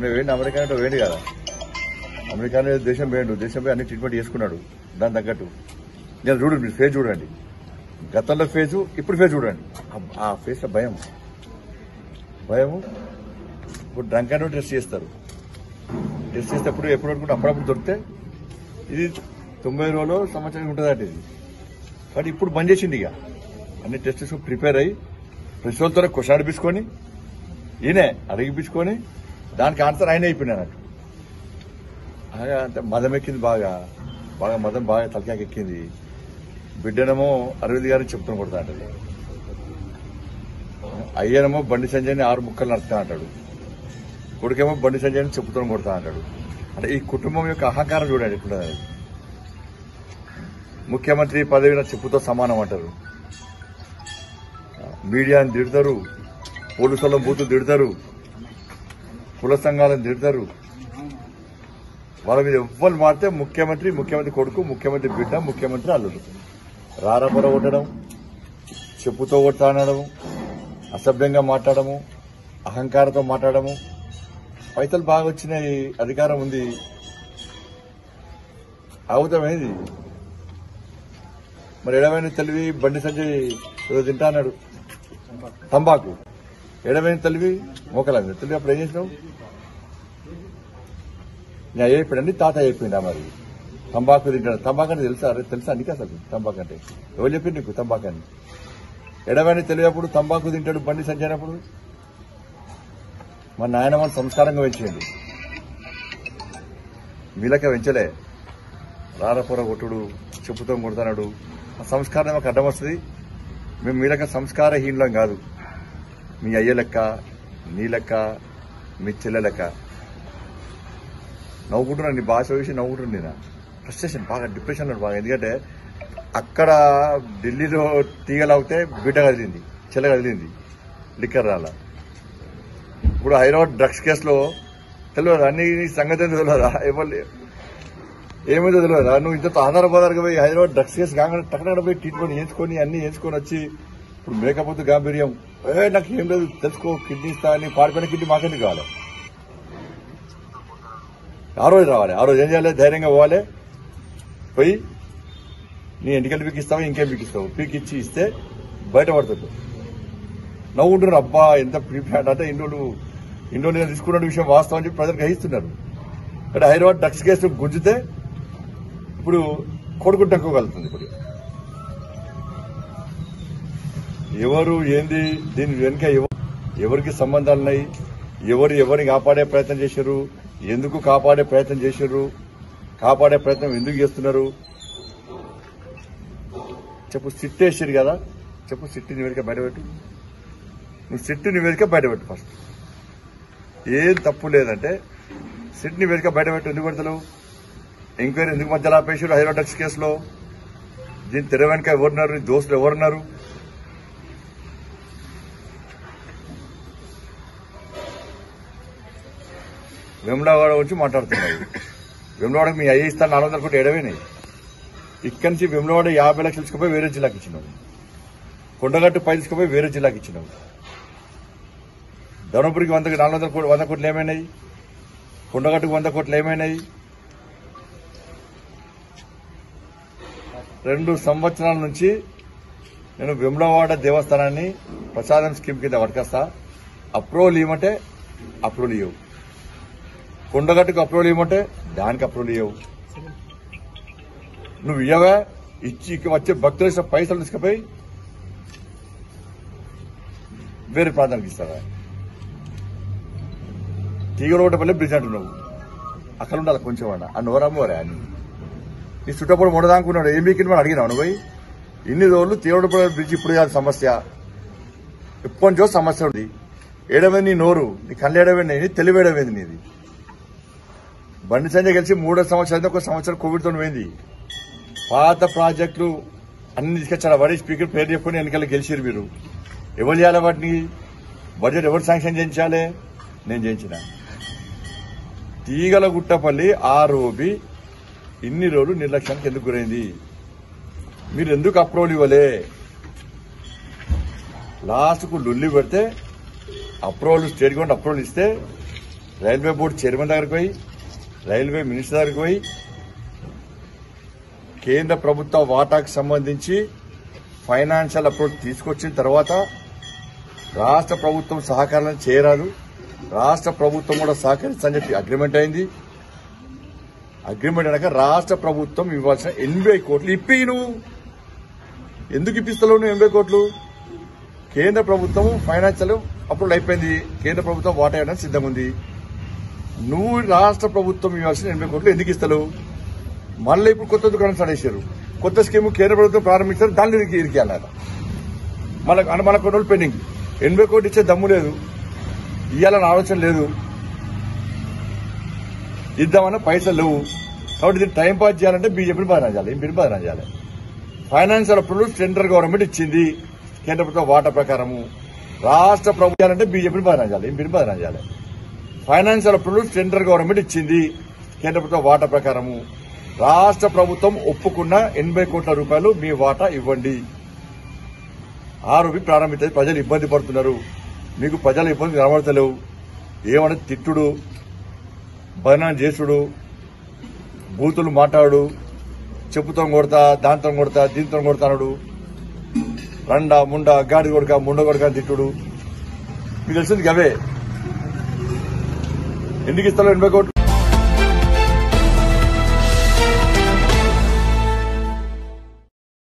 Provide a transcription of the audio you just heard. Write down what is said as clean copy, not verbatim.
మొన్న వేయండి అమెరికా అంటే వేయండి కదా, అమెరికా దేశం వేయండు, దేశం పోయి అన్ని ట్రీట్మెంట్ చేసుకున్నాడు దాని తగ్గట్టు. నేను చూడండి, మీరు ఫేస్ చూడండి, గతంలో ఫేసు ఇప్పుడు ఫేస్ చూడండి, ఆ ఫేస్లో భయము. ఇప్పుడు డ్రంక్ అండ్ టెస్ట్ చేస్తారు, టెస్ట్ చేసేటప్పుడు ఎప్పుడు అనుకుంటే అప్పుడప్పుడు దొరికితే ఇది 90 రోజులు సంవత్సరం ఉంటుందట ఇది. కానీ ఇప్పుడు బంద్ చేసింది, ఇక అన్ని టెస్ట్ ప్రిపేర్ అయ్యి ప్రెసిడెంట్తో క్వశ్చన్ అడిపించుకొని ఈయనే అడిగిపించుకొని దానికి ఆన్సర్ ఆయన అయిపోయినా అన్నట్టు. అంటే మదం ఎక్కింది, బాగా మదం బాగా తలకాకి ఎక్కింది. బిడ్డనేమో అరవింద్ గారిని చెప్తున్న కొడతా అంటది, అయ్యనేమో బండి సంజయ్ని 6 ముక్కలు నడుపుతా అంటాడు, కొడుకేమో బండి సంజయ్ని చెప్పుతూ కొడతా అంటాడు. అంటే ఈ కుటుంబం యొక్క అహంకారం చూడండి ఎట్లా. ముఖ్యమంత్రి పదవిన చెప్పుతో సమానం అంటారు, మీడియాని తిడతారు, పోలీసుల బూతులు తిడతారు, కుల సంఘాలను తిడతారు. వాళ్ళ మీద ఎవ్వరు మారితే ముఖ్యమంత్రి కొడుకు, ముఖ్యమంత్రి బిడ్డ, ముఖ్యమంత్రి అల్లుడు రారబర కొట్టడం, చెప్పుతో కొడతా అనడం, అసభ్యంగా మాట్లాడము, అహంకారంతో మాట్లాడము. పైసలు బాగా వచ్చినాయి, అధికారం ఉంది, అవుతామేది. మరి ఎడమైన తెలివి బండి సంజయ్ తింటా అన్నాడు తంబాకు, ఎడమైన తెలివి మోకలేదు తెలివి. అప్పుడు ఏం చేసినావు? నేను అయిపోయిందండి, తాత అయిపోయిందా మరి తంబాకు తింటాడు. తంబాకు అంటే తెలుసా నీకు అసలు తంబాకు అంటే? ఎవరు చెప్పింది నీకు తంబాకు అని? ఎడమైన తెలియప్పుడు తంబాకు తింటాడు బండి సంజయ్ అన్నప్పుడు. మా నాయన మన సంస్కారంగా పెంచేయండి, మీలక పెంచలే. రారపొర కొట్టుడు, చెప్పుతో కొడుతున్నాడు, ఆ సంస్కారం మాకు అడ్డం వస్తుంది. మేము మీలక సంస్కారహీనులం కాదు, మీ అయ్య లెక్క, నీ లెక్క, మీ చెల్లె లెక్క. నవ్వుకుంటున్నాను, నీ భాష వేసి నవ్వుకుంటున్నాను. నేను ఫ్రస్ట్రేషన్ బాగా, డిప్రెషన్లో బాగా. ఎందుకంటే అక్కడ ఢిల్లీలో తీగలాగితే బిడ్డ కదిలింది, చెల్ల కదిలింది, లిక్కర్ రాల. ఇప్పుడు హైదరాబాద్ డ్రగ్స్ కేసులో తెలియదు, అన్ని సంగతి తెలియదా? ఎవరు ఏమైందో తెలియదా? నువ్వు ఇంత ఆధారపదారుగా పోయి హైదరాబాద్ డ్రగ్స్ కేసు కాగానే టక్కడ పోయి ట్రీట్మెంట్ చేయించుకొని అన్ని వేసుకొని వచ్చి ఇప్పుడు మేకపోతే గాంభీర్యం, నాకు ఏం లేదు తెలుసుకో, కిడ్నీ ఇస్తా అని. పాడిపోయిన కిడ్నీ మాకెందుకు కావాలి? ఆ రోజు రావాలి, ఆ రోజు ఏం చేయాలి? ధైర్యంగా పోవాలి, పోయి నీ ఎంటికలు పీకిస్తావా, ఇంకేం పీకిస్తావు, పీకిచ్చి ఇస్తే బయటపడుతుంది. నవ్వుకుంటున్నారు, అబ్బా ఎంత ప్రీప్లాన్ అంటే ఇండోనేషియా తీసుకున్న విషయం వాస్తవం అని చెప్పి ప్రజలు గ్రహిస్తున్నారు. అంటే హైదరాబాద్ డ్రగ్స్ కేసు గుంజితే ఇప్పుడు కొడుకు తక్కువగలుగుతుంది. ఇప్పుడు ఎవరు ఏంది, దీని వెనుక ఎవరికి సంబంధాలున్నాయి, ఎవరిని కాపాడే ప్రయత్నం చేశారు, ఎందుకు కాపాడే ప్రయత్నం చేశారు, కాపాడే ప్రయత్నం ఎందుకు చేస్తున్నారు చెప్పు. సిట్ వేసారు కదా, చెప్పు. సిట్టు నివేదిక బయటపెట్టు, నువ్వు సిట్టు నివేదిక బయటపెట్టు ఫస్ట్. ఏం తప్పు లేదంటే సిట్ నివేదిక బయటపెట్టు. ఎందుకు పెడతావు? ఎంక్వైరీ ఎందుకు మధ్యలో ఆపేశారు హైదరాబాద్ డ్రగ్స్ కేసులో? దీని తెర వెనుక ఎవరున్నారు, దోస్తులు ఎవరున్నారు? వెములవాడ వచ్చి మాట్లాడుతున్నారు. వెములవాడకు మీ అయ్యి ఇస్తాను 400 కోట్లు ఎడవేనాయి. ఇక్కడి నుంచి వెములవాడ 50 లక్షలు తీసుకుపోయి వేరే జిల్లాకి ఇచ్చినావు, కొండగట్టు పై తీసుకుపోయి వేరే జిల్లాకి ఇచ్చినావు. ధర్మపురికి 100 కోట్లు ఏమైనాయి, కొండగట్టుకు 100 కోట్లు ఏమైనాయి? 2 సంవత్సరాల నుంచి నేను వెములవాడ దేవస్థానాన్ని ప్రసాదం స్కీమ్ కింద పట్టుకొస్తా. అప్రూవల్ ఇవ్వమంటే అప్రూవల్ ఇవ్వవు, కొండగట్టుకు అప్రూవల్ ఇవ్వమంటే దానికి అప్రూవల్ ఇవ్వవు. నువ్వు ఇవ్వవా? ఇచ్చి వచ్చే భక్తులు ఇచ్చిన పైసలు తీసుకుపోయి వేరే ప్రాంతానికి ఇస్తావా? తీగరోటపల్లి బ్రిడ్జ్ అంటున్నావు, అక్కడ ఉండాలి కొంచెం అన్న ఆ నోరమ్మోరా అని. నీ చుట్టప్పుడు మొడదానుకున్నాడు, ఏం బీకిని మనం అడిగినావు నువ్వు? ఇన్ని రోజులు తీగరోటపల్లి బ్రిడ్జ్ ఇప్పుడు కాదు సమస్య, ఎప్పటి నుంచో సమస్య ఉంది. ఏడవేంది నీ నోరు, నీ కళ్ళు ఏడవేంది, తెలివేడవేంది నీది? బండి సంజయ్ కలిసి 3 సంవత్సరాలు, 1 సంవత్సరం కోవిడ్తో పోయింది. పాత ప్రాజెక్టులు అన్ని తీసుకొచ్చారు, వాడి స్పీకర్ పేరు చెప్పుకుని ఎన్నికలు గెలిచారు మీరు. ఎవరు చేయాలి వాటిని? బడ్జెట్ ఎవరు శాంక్షన్ చేయించాలి? నేను చేయించిన. తీగలగుట్టపల్లి ఆర్ఓబి ఇన్ని రోజులు నిర్లక్ష్యానికి ఎందుకు గురైంది? మీరు ఎందుకు అప్రూవల్ ఇవ్వలే? లాస్ట్కు లొల్లి పెడితే అప్రూవల్, స్టేట్ గవర్నమెంట్ అప్రూవల్ ఇస్తే రైల్వే బోర్డు చైర్మన్ దగ్గరికి పోయి రైల్వే మినిస్టర్ దగ్గరికి పోయి కేంద్ర ప్రభుత్వ వాటాకు సంబంధించి ఫైనాన్షియల్ అప్రోచ్ తీసుకొచ్చిన తర్వాత రాష్ట్ర ప్రభుత్వం సహకారం చేయరాదు, రాష్ట్ర ప్రభుత్వం కూడా సహకరిస్తని చెప్పి అగ్రిమెంట్ అయింది. అగ్రిమెంట్ అనక రాష్ట్ర ప్రభుత్వం ఇవ్వాల్సిన 80 కోట్లు ఇప్పి నువ్వు ఎందుకు ఇప్పిస్తలేవు? నువ్వు 80 కోట్లు కేంద్ర ప్రభుత్వం ఫైనాన్షియల్ అప్రూవల్ అయిపోయింది, కేంద్ర ప్రభుత్వం వాటా ఇవ్వడానికి సిద్ధంగా ఉంది. నువ్వు రాష్ట్ర ప్రభుత్వం ఇవ్వాల్సిన 80 కోట్లు ఎందుకు ఇస్తలేవు? మళ్ళీ ఇప్పుడు కొత్త దుకాణం స్టార్ట్ చేశారు, కొత్త స్కీమ్ కేంద్ర ప్రభుత్వం ప్రారంభించారు, దాన్ని ఇరికేయాలన్నారు. మన కొన్ని రోజులు పెండింగ్. 80 కోట్లు ఇచ్చే దమ్ము లేదు, ఇవ్వాలని ఆలోచన లేదు, ఇద్దామన్న పైసలు లేవు. కాబట్టి దీన్ని టైం పాస్ చేయాలంటే బీజేపీని బదనాం చేయాలి, ఎంపీని బదనాం చేయాలి. ఫైనాన్షియల్ అప్రూవల్ సెంట్రల్ గవర్నమెంట్ ఇచ్చింది కేంద్ర ప్రభుత్వం వాటా ప్రకారము. రాష్ట్ర ప్రభుత్వం అంటే బీజేపీని బదనాం చేయాలి, ఎంపీని బదనాం చేయాలి. ఫైనాన్షియల్ అప్రూవల్ సెంట్రల్ గవర్నమెంట్ ఇచ్చింది కేంద్ర ప్రభుత్వం వాటా ప్రకారము. రాష్ట్ర ప్రభుత్వం ఒప్పుకున్న 80 కోట్ల రూపాయలు మీ వాటా ఇవ్వండి. ప్రారంభించేది. ప్రజలు ఇబ్బంది పడుతున్నారు, మీకు ప్రజల ఇబ్బంది కనబడతలేవు. ఏమన్నా తిట్టుడు, బదనాం చేసుడు, బూతులు మాట్లాడు, చెప్పుతో కొడతా, దాంతో కొడతా, దీంతో కొడతాడు, రండా ముండా గాడి కొడక ముండ కొడక తిట్టుడు, మీకు తెలిసింది అవే. ఎందుకు ఇస్తారు 80 కోట్లు?